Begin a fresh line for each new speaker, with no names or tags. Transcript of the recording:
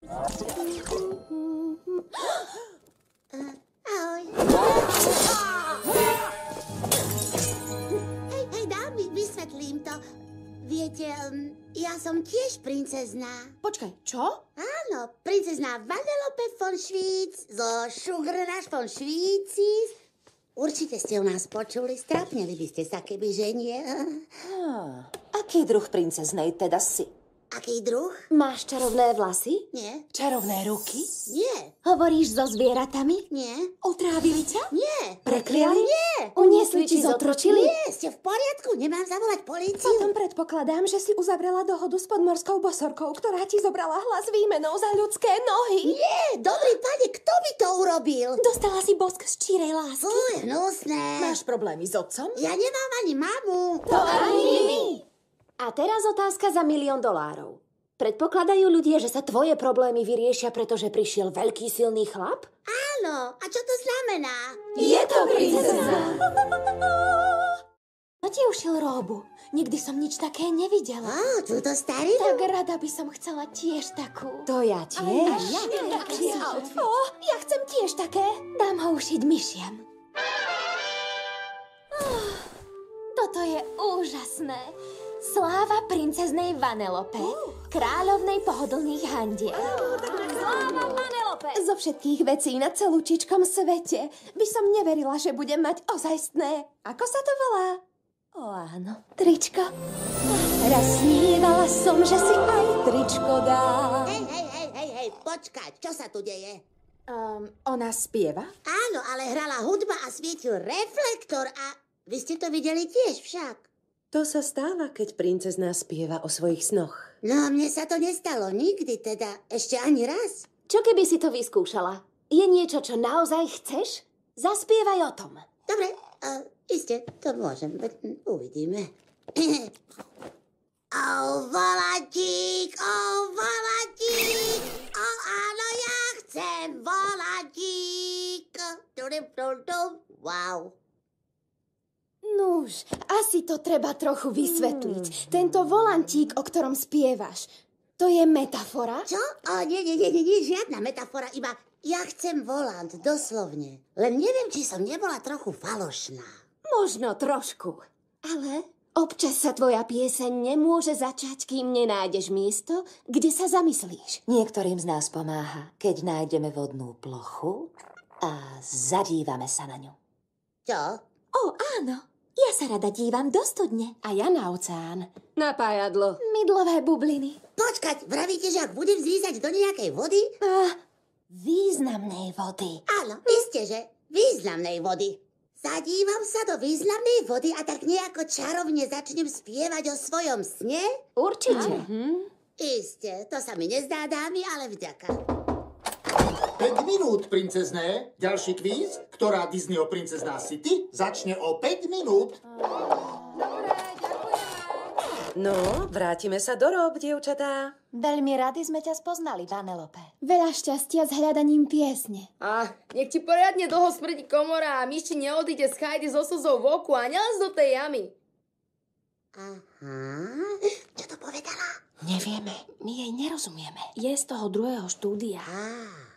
Ahoj. Hej, dámy, vysvetlím to. Viete, ja som tiež princezná.
Počkaj, čo?
Áno, princezná Vanellope von Schwyz zo Sugarrush von Schwyzis. Určite ste o nás počuli, strápnili by ste sa, keby že nie.
Aký druh princeznej teda si?
Aký druh?
Máš čarovné vlasy?
Nie.
Čarovné ruky?
Nie.
Hovoríš so zvieratami?
Nie.
Otrávili ťa?
Nie.
Prekliali?
Nie.
Uniesli či zotročili?
Nie, ste v poriadku, nemám zavolať políciu.
Potom predpokladám, že si uzavrela dohodu s podmorskou bosorkou, ktorá ti zobrala hlas výmenou za ľudské nohy.
Nie, dobrý pane, kto by to urobil?
Dostala si bosk z čírej lásky.
Fuj, hnusné.
Máš problémy s otcom?
Ja nemám ani mamu.
To ani my. A teraz otázka za $1 000 000. Predpokladajú ľudia, že sa tvoje problémy vyriešia, pretože prišiel veľký silný chlap?
Áno, a čo to znamená?
Je to princezná.
No ti ušiel róbu. Nikdy som nič také nevidela.
Ó, túto starinu?
Tak rada by som chcela tiež takú.
To ja tiež.
Ja chcem tiež také. Dám ho ušiť myšiam. Toto je úžasné. Sláva princeznej Vanellope, kráľovnej pohodlných handiel.
Sláva Vanellope!
Zo všetkých vecí na celúčičkom svete by som neverila, že budem mať ozajstné. Ako sa to volá? Ó, áno, tričko. Raz snívala som, že si aj tričko dá.
Hej, počkať, čo sa tu deje?
Ona spieva?
Áno, ale hrala hudba a svietil reflektor a vy ste to videli tiež však.
To sa stáva, keď princezná spieva o svojich snoch.
No, mne sa to nestalo nikdy, teda ešte ani raz.
Čo keby si to vyskúšala? Je niečo, čo naozaj chceš? Zaspievaj o tom.
Dobre, iste, to môžem, uvidíme. Volantík, áno, ja chcem volantík. Wow.
Nuž, asi to treba trochu vysvetliť. Tento volantík, o ktorom spievaš, to je metafora?
Čo? Nie, žiadna metafora, iba ja chcem volant, doslovne. Len neviem, či som nebola trochu falošná.
Možno trošku.
Ale
Občas sa tvoja pieseň nemôže začať, kým nenájdeš miesto, kde sa zamyslíš.
Niektorým z nás pomáha, keď nájdeme vodnú plochu a zadívame sa na ňu.
Čo?
áno, ja sa rada dívam do studne.
A ja na oceán. Na pájadlo.
Mydlové bubliny.
Počkať, vravíte, že ak budem zlízať do nejakej vody?
Významnej vody.
Áno, isté, že významnej vody. Zadívam sa do významnej vody a tak nejako čarovne začnem spievať o svojom sne?
Určite.
Isté, to sa mi nezdá, dámy, ale vďaka.
5 minút, princezné. Ďalší kvíz, ktorá Disneyho princezná si ty, začne o 5 minút.
No, vrátime sa do rôb, dievčatá.
Veľmi rady sme ťa spoznali, Vanellope.
Veľa šťastia s hľadaním piesne.
Nech ti poriadne dlho smrdí komora a myši neodíde z chajdy so slzou v oku a nelez do tej jamy.
Aha, čo to povedala?
Nevieme.
My jej nerozumieme.
Je z toho druhého štúdia.